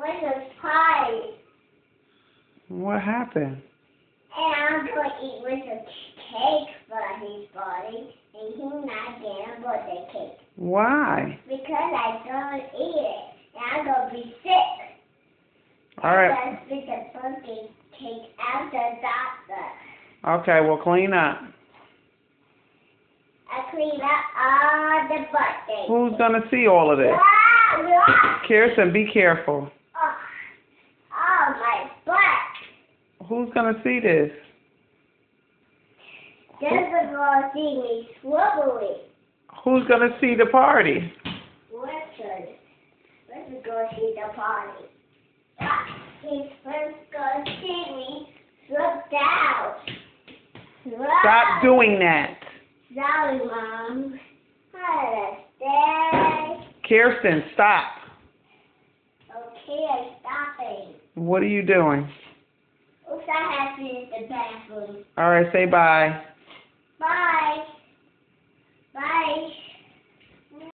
Where's the pie? What happened? And I'm going to eat with a cake for his body, and he's not getting a birthday cake. Why? Because I don't eat it, and I'm going to be sick. All right. I spit the birthday cake out the doctor. Okay, well, clean up. I clean up all the birthday. Who's going to see all of this? Khiersten, be careful. Oh, my butt. Who's going to see this? Doesn't going to see me swiveling. Who's going to see the party? Richard. Richard's going to see the party. He's first going to see me slip down. Stop doing that. Sorry, Mom. I Khiersten, stop. Okay, I'm stopping. What are you doing? Oops, I have to use the bathroom. All right, say bye. Bye.